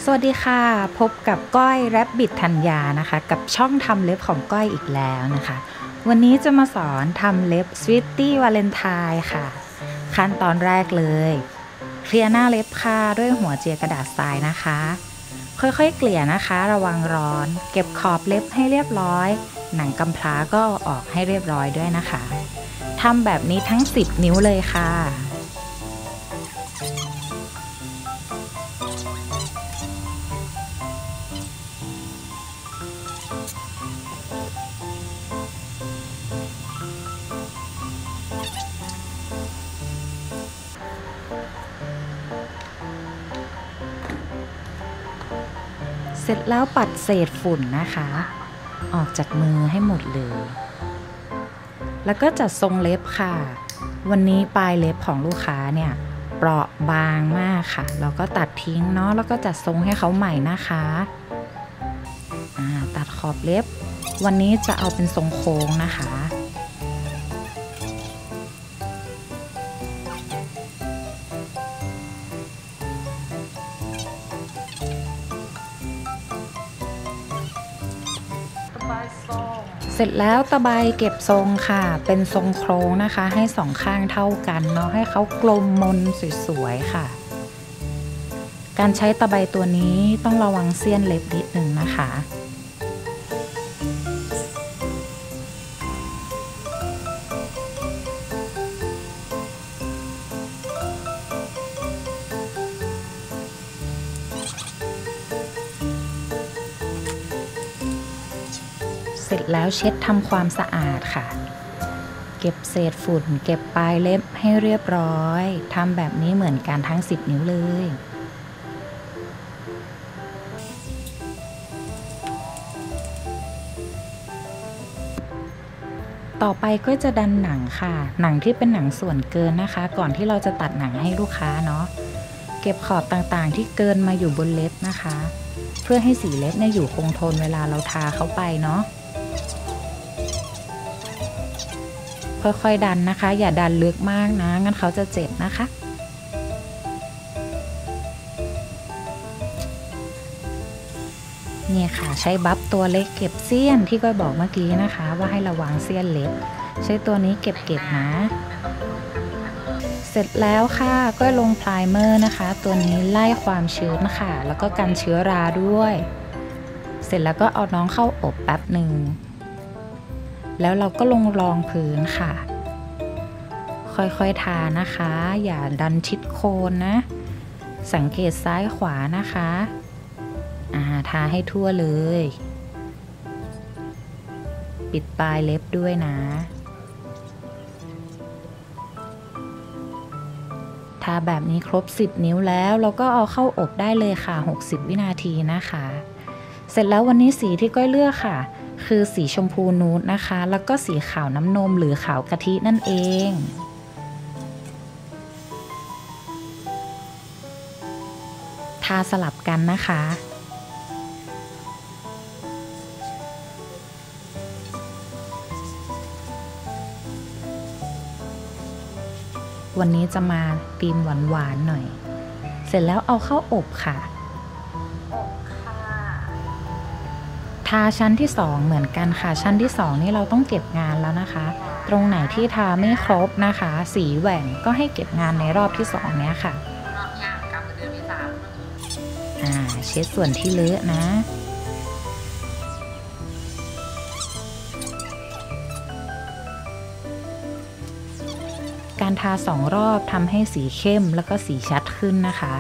สวัสดีค่ะพบกับก้อยแรบบิทธัญญานะคะกับช่องทำเล็บของก้อยอีกแล้วนะคะวันนี้จะมาสอนทำเล็บสวีตตี้วาเลนไทน์ค่ะขั้นตอนแรกเลยเคลียร์หน้าเล็บค่ะด้วยหัวเจียกระดาษทรายนะคะค่อยๆเกลี่ยนะคะระวังร้อนเก็บขอบเล็บให้เรียบร้อยหนังกำพร้าก็ออกให้เรียบร้อยด้วยนะคะทำแบบนี้ทั้ง10นิ้วเลยค่ะเสร็จแล้วปัดเศษฝุ่นนะคะออกจากมือให้หมดเลยแล้วก็จัดทรงเล็บค่ะวันนี้ปลายเล็บของลูกค้าเนี่ยเปราะบางมากค่ะเราก็ตัดทิ้งเนาะแล้วก็จัดทรงให้เขาใหม่นะคะตัดขอบเล็บวันนี้จะเอาเป็นทรงโค้งนะคะเสร็จแล้วตะไบเก็บทรงค่ะเป็นทรงโค้งนะคะให้สองข้างเท่ากันเนาะให้เขากลมมนสวยๆค่ะการใช้ตะไบตัวนี้ต้องระวังเสี้ยนเล็บนิดนึงนะคะเสร็จแล้วเช็ดทำความสะอาดค่ะเก็บเศษฝุ่นเก็บปลายเล็บให้เรียบร้อยทำแบบนี้เหมือนกันทั้ง10นิ้วเลยต่อไปก็จะดันหนังค่ะหนังที่เป็นหนังส่วนเกินนะคะก่อนที่เราจะตัดหนังให้ลูกค้าเนาะเก็บขอบต่างๆที่เกินมาอยู่บนเล็บนะคะเพื่อให้สีเล็บเนี่ยอยู่คงทนเวลาเราทาเข้าไปเนาะค่อยๆดันนะคะอย่าดันลึกมากนะงั้นเขาจะเจ็บนะคะเนี่ยค่ะใช้บัฟตัวเล็กเก็บเสี้ยนที่ก้อยบอกเมื่อกี้นะคะว่าให้ระวังเสี้ยนเล็บใช้ตัวนี้เก็บนะเสร็จแล้วค่ะก้อยลงไพรเมอร์นะคะตัวนี้ไล่ความชื้นค่ะแล้วก็กันเชื้อราด้วยเสร็จแล้วก็เอาน้องเข้าอบแป๊บหนึ่งแล้วเราก็ลงรองพื้นค่ะค่อยๆทานะคะอย่าดันชิดโคนนะสังเกตซ้ายขวานะคะทาให้ทั่วเลยปิดปลายเล็บด้วยนะทาแบบนี้ครบ10นิ้วแล้วเราก็เอาเข้าอบได้เลยค่ะ60วินาทีนะคะเสร็จแล้ววันนี้สีที่ก้อยเลือกค่ะคือสีชมพูนูดนะคะแล้วก็สีขาวน้ำนมหรือขาวกะทินั่นเองทาสลับกันนะคะวันนี้จะมาธีมหวานๆหน่อยเสร็จแล้วเอาเข้าอบค่ะทาชั้นที่2เหมือนกันค่ะชั้นที่2นี่เราต้องเก็บงานแล้วนะคะตรงไหนที่ทาไม่ครบนะคะสีแหว่งก็ให้เก็บงานในรอบที่2เนี้ยค่ะเช็ดส่วนที่เลอะนะการทา2รอบทำให้สีเข้มแล้วก็สีชัดขึ้นนะคะ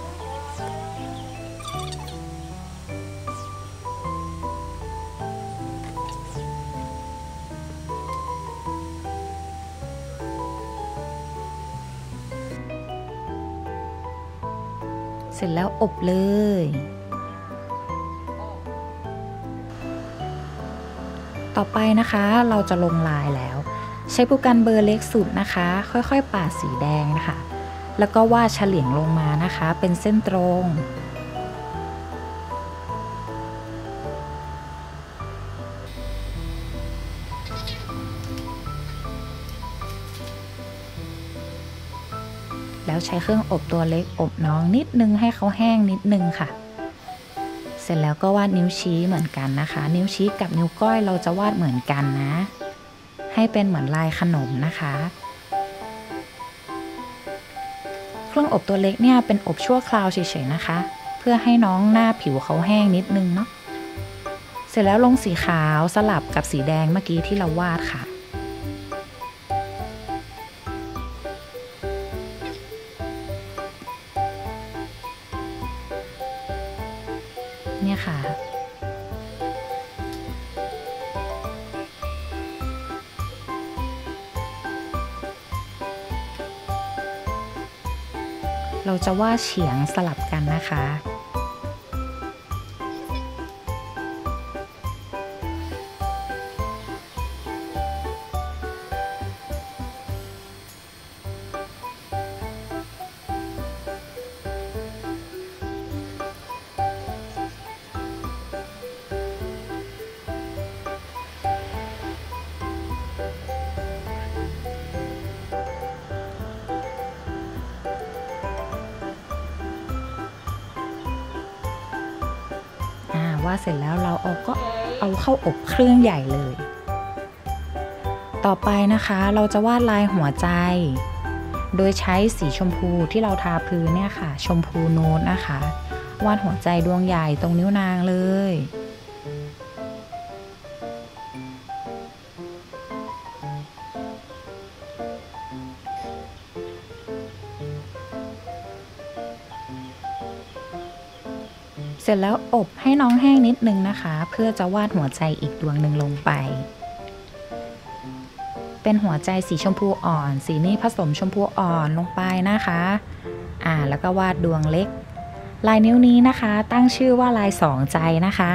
เสร็จแล้วอบเลยต่อไปนะคะเราจะลงลายแล้วใช้ผู้กันเบอร์เล็กสุดนะคะค่อยๆปาดสีแดงนะคะแล้วก็วาดเฉลี่ยงลงมานะคะเป็นเส้นตรงแล้วใช้เครื่องอบตัวเล็กอบน้องนิดนึงให้เขาแห้งนิดนึงค่ะร็จแล้วก็วาดนิ้วชี้เหมือนกันนะคะนิ้วชี้กับนิ้วก้อยเราจะวาดเหมือนกันนะให้เป็นเหมือนลายขนมนะคะเครื่องอบตัวเล็กเนี่ยเป็นอบชั่วคราวเฉยๆนะคะเพื่อให้น้องหน้าผิวเขาแห้งนิดนึงเนาะเสร็จแล้วลงสีขาวสลับกับสีแดงเมื่อกี้ที่เราวาดค่ะเนี่ยค่ะเราจะวาดเฉียงสลับกันนะคะวาดเสร็จแล้วเราก็เอาเข้าอบเครื่องใหญ่เลยต่อไปนะคะเราจะวาดลายหัวใจโดยใช้สีชมพูที่เราทาพื้นเนี่ยค่ะชมพูนูดนะคะวาดหัวใจดวงใหญ่ตรงนิ้วนางเลยเสร็จแล้วอบให้น้องแห้งนิดนึงนะคะเพื่อจะวาดหัวใจอีกดวงหนึ่งลงไปเป็นหัวใจสีชมพูอ่อนสีนี้ผสมชมพูอ่อนลงไปนะคะแล้วก็วาดดวงเล็กลายนิ้วนี้นะคะตั้งชื่อว่าลายสองใจนะคะ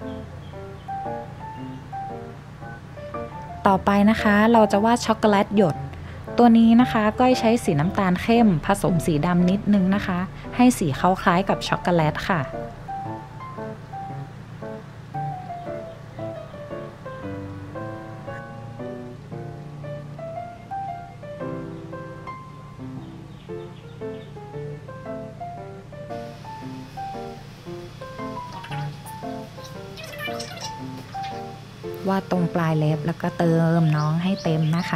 ต่อไปนะคะเราจะวาดช็อกโกแลตหยดตัวนี้นะคะก้อยใช้สีน้ำตาลเข้มผสมสีดำนิดนึงนะคะให้สีเขาคล้ายกับช็อกโกแลตค่ะวาดตรงปลายเล็บแล้วก็เติมน้องให้เต็มนะคะ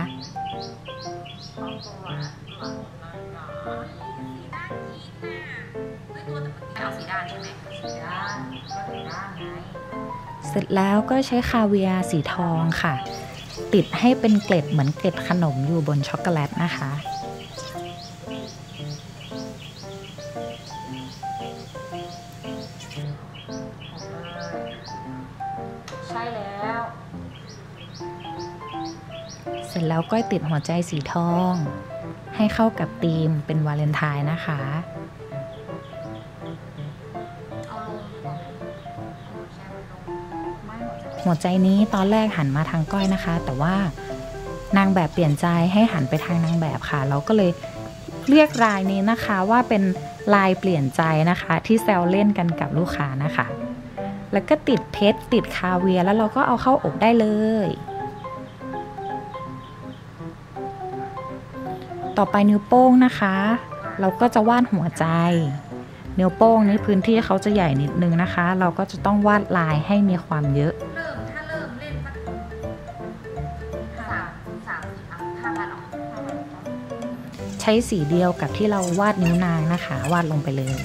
เสร็จแล้วก็ใช้คาเวียร์สีทองค่ะติดให้เป็นเกล็ดเหมือนเกล็ดขนมอยู่บนช็อกโกแลตนะคะใช่แล้วเสร็จแล้วก็ติดหัวใจสีทองให้เข้ากับธีมเป็นวาเลนไทน์นะคะหัวใจนี้ตอนแรกหันมาทางก้อยนะคะแต่ว่านางแบบเปลี่ยนใจให้หันไปทางนางแบบค่ะเราก็เลยเรียกลายนี้นะคะว่าเป็นลายเปลี่ยนใจนะคะที่แซวเล่นกันกับลูกค้านะคะแล้วก็ติดเพชรติดคาเวียร์แล้วเราก็เอาเข้าอบได้เลยต่อไปนิ้วโป้งนะคะเราก็จะวาดหัวใจนิ้วโป้งนี้พื้นที่เขาจะใหญ่นิดนึงนะคะเราก็จะต้องวาดลายให้มีความเยอะใช้สีเดียวกับที่เราวาดนิ้วนางนะคะวาดลงไปเลย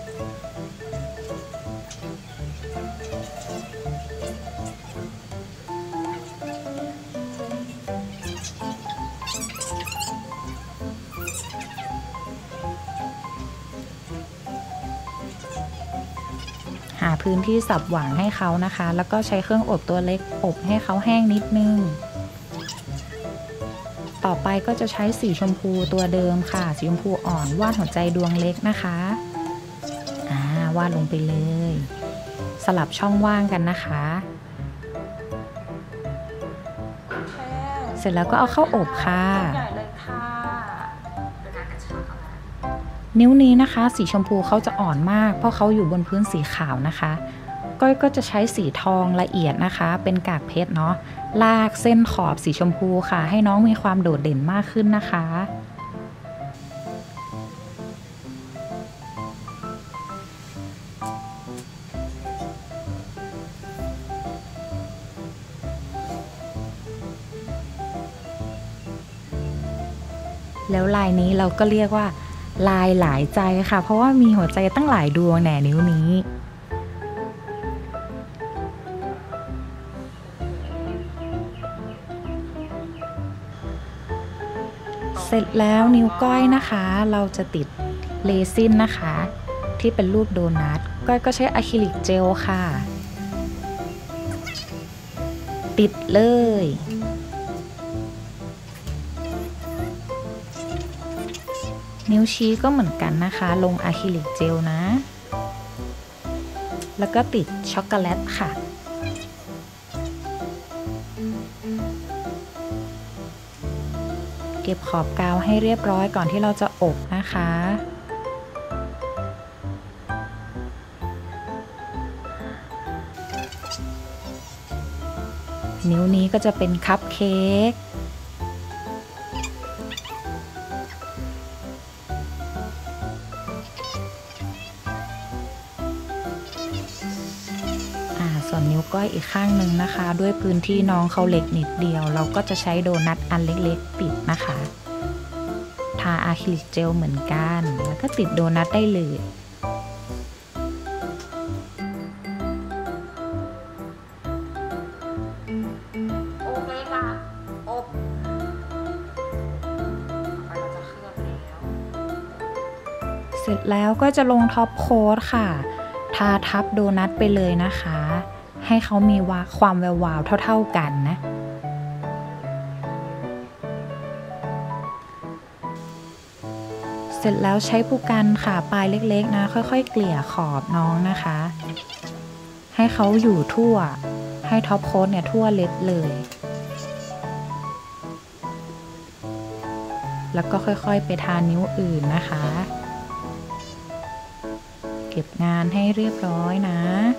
หาพื้นที่สับหว่างให้เขานะคะแล้วก็ใช้เครื่องอบตัวเล็กอบให้เขาแห้งนิดนึงต่อไปก็จะใช้สีชมพูตัวเดิมค่ะสีชมพูอ่อนวาดหัวใจดวงเล็กนะคะวาดลงไปเลยสลับช่องว่างกันนะคะเสร็จแล้วก็เอาเข้าอบค่ะนิ้วนี้นะคะสีชมพูเขาจะอ่อนมากเพราะเขาอยู่บนพื้นสีขาวนะคะก้อยก็จะใช้สีทองละเอียดนะคะเป็นกากเพชรเนาะลากเส้นขอบสีชมพูค่ะให้น้องมีความโดดเด่นมากขึ้นนะคะแล้วลายนี้เราก็เรียกว่าลายหลายใจค่ะเพราะว่ามีหัวใจตั้งหลายดวงแหน่นิ้วนี้เสร็จแล้วนิ้วก้อยนะคะเราจะติดเรซินนะคะที่เป็นรูปโดนัทก้อยก็ใช้อะคริลิกเจลค่ะติดเลยนิ้วชี้ก็เหมือนกันนะคะลงอะคริลิกเจลนะแล้วก็ติดช็อกโกแลตค่ะเก็บขอบกาวให้เรียบร้อยก่อนที่เราจะอบนะคะนิ้วนี้ก็จะเป็นคัพเค้กส่วนนิ้วก้อยอีกข้างหนึ่งนะคะด้วยพื้นที่น้องเขาเล็กนิดเดียวเราก็จะใช้โดนัทอันเล็กๆปิดนะคะทาอะคริลิกเจลเหมือนกันแล้วก็ติดโดนัทได้เลยเสร็จแล้วก็จะลงท็อปโค้ดค่ะทาทับโดนัทไปเลยนะคะให้เขามีความแวววาวเท่าๆกันนะเสร็จแล้วใช้ผู้กันค่ะปลายเล็กๆนะค่อยๆเกลี่ยขอบน้องนะคะให้เขาอยู่ทั่วให้ท็อปโค้ดเนี่ยทั่วเล็บเลยแล้วก็ค่อยๆไปทานิ้วอื่นนะคะเก็บงานให้เรียบร้อยนะ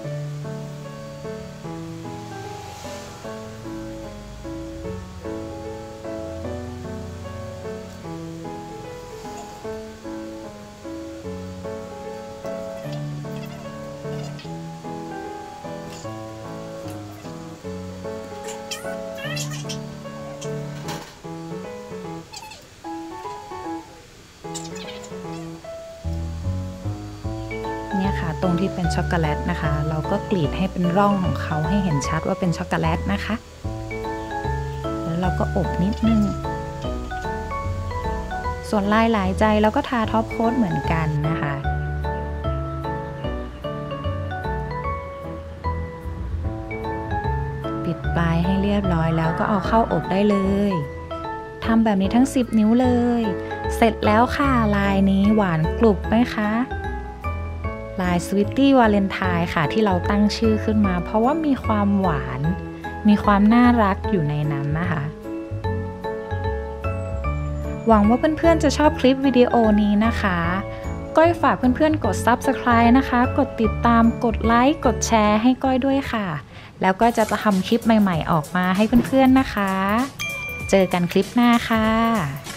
เนี่ยค่ะตรงที่เป็นช็อกโกแลตนะคะเราก็กรีดให้เป็นร่องของเขาให้เห็นชัดว่าเป็นช็อกโกแลตนะคะแล้วเราก็อบนิดนึงส่วนลายหลายใจเราก็ทาท็อปโค้ดเหมือนกันนะคะปิดปลายให้เรียบร้อยแล้วก็เอาเข้าอบได้เลยทำแบบนี้ทั้ง10นิ้วเลยเสร็จแล้วค่ะลายนี้หวานกรุบไหมคะลายสวีตตี้วาเลนไทน์ค่ะที่เราตั้งชื่อขึ้นมาเพราะว่ามีความหวานมีความน่ารักอยู่ในนั้นนะคะหวังว่าเพื่อนๆจะชอบคลิปวิดีโอนี้นะคะก้อยฝากเพื่อนๆกด Subscribe นะคะกดติดตามกดไลค์กดแชร์ให้ก้อยด้วยค่ะแล้วก็จะทำคลิปใหม่ๆออกมาให้เพื่อนๆนะคะเจอกันคลิปหน้าค่ะ